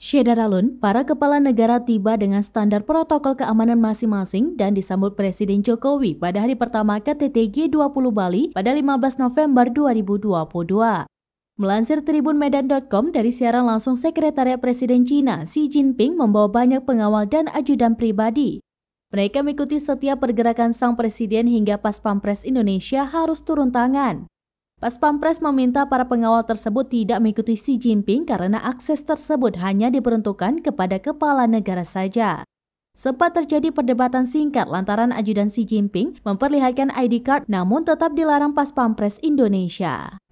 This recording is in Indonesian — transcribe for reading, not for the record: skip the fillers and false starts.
Syederalun, para kepala negara tiba dengan standar protokol keamanan masing-masing dan disambut Presiden Jokowi pada hari pertama KTT G20 Bali pada 15 November 2022. Melansir tribunmedan.com dari siaran langsung Sekretariat Presiden Cina, Xi Jinping membawa banyak pengawal dan ajudan pribadi. Mereka mengikuti setiap pergerakan sang presiden hingga Pas Pampres Indonesia harus turun tangan. Pas Pampres meminta para pengawal tersebut tidak mengikuti Xi Jinping karena akses tersebut hanya diperuntukkan kepada kepala negara saja. Sempat terjadi perdebatan singkat lantaran ajudan Xi Jinping memperlihatkan ID card namun tetap dilarang Pas Pampres Indonesia.